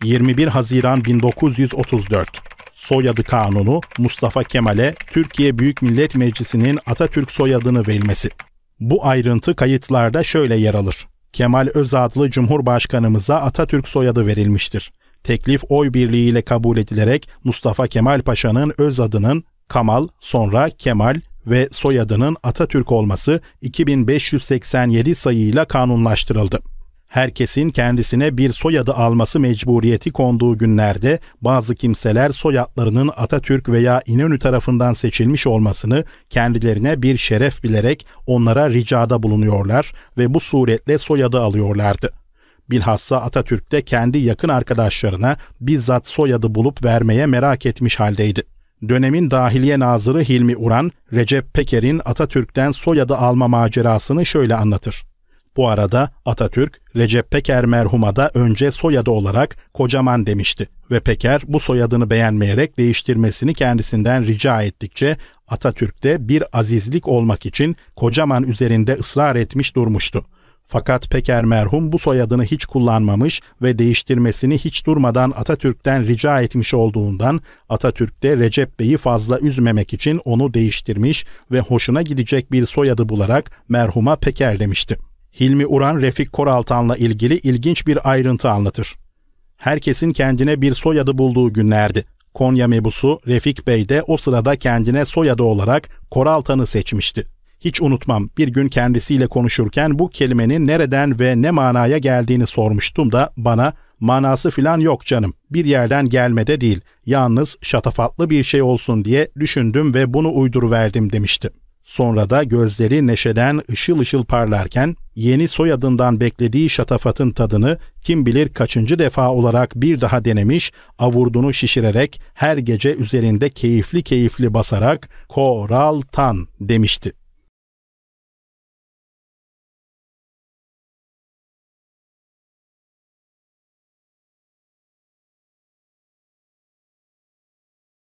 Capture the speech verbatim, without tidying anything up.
yirmi bir Haziran bin dokuz yüz otuz dört. Soyadı kanunu Mustafa Kemal'e Türkiye Büyük Millet Meclisi'nin Atatürk soyadını verilmesi. Bu ayrıntı kayıtlarda şöyle yer alır. Kemal Özadlı Cumhurbaşkanımıza Atatürk soyadı verilmiştir. Teklif oy birliğiyle kabul edilerek Mustafa Kemal Paşa'nın öz adının Kamal, sonra Kemal ve soyadının Atatürk olması iki bin beş yüz seksen yedi sayıyla kanunlaştırıldı. Herkesin kendisine bir soyadı alması mecburiyeti konduğu günlerde bazı kimseler soyadlarının Atatürk veya İnönü tarafından seçilmiş olmasını kendilerine bir şeref bilerek onlara ricada bulunuyorlar ve bu suretle soyadı alıyorlardı. Bilhassa Atatürk de kendi yakın arkadaşlarına bizzat soyadı bulup vermeye merak etmiş haldeydi. Dönemin Dahiliye Nazırı Hilmi Uran, Recep Peker'in Atatürk'ten soyadı alma macerasını şöyle anlatır. Bu arada Atatürk, Recep Peker merhuma da önce soyadı olarak Kocaman demişti ve Peker bu soyadını beğenmeyerek değiştirmesini kendisinden rica ettikçe Atatürk'te bir azizlik olmak için Kocaman üzerinde ısrar etmiş durmuştu. Fakat Peker merhum bu soyadını hiç kullanmamış ve değiştirmesini hiç durmadan Atatürk'ten rica etmiş olduğundan Atatürk de Recep Bey'i fazla üzmemek için onu değiştirmiş ve hoşuna gidecek bir soyadı bularak merhuma Peker demişti. Hilmi Uran, Refik Koraltan'la ilgili ilginç bir ayrıntı anlatır. Herkesin kendine bir soyadı bulduğu günlerdi. Konya mebusu Refik Bey de o sırada kendine soyadı olarak Koraltan'ı seçmişti. Hiç unutmam, bir gün kendisiyle konuşurken bu kelimenin nereden ve ne manaya geldiğini sormuştum da bana manası filan yok canım, bir yerden gelmede değil, yalnız şatafatlı bir şey olsun diye düşündüm ve bunu uyduruverdim demişti. Sonra da gözleri neşeden ışıl ışıl parlarken yeni soyadından beklediği şatafatın tadını kim bilir kaçıncı defa olarak bir daha denemiş, avurdunu şişirerek her gece üzerinde keyifli keyifli basarak Koraltan demişti.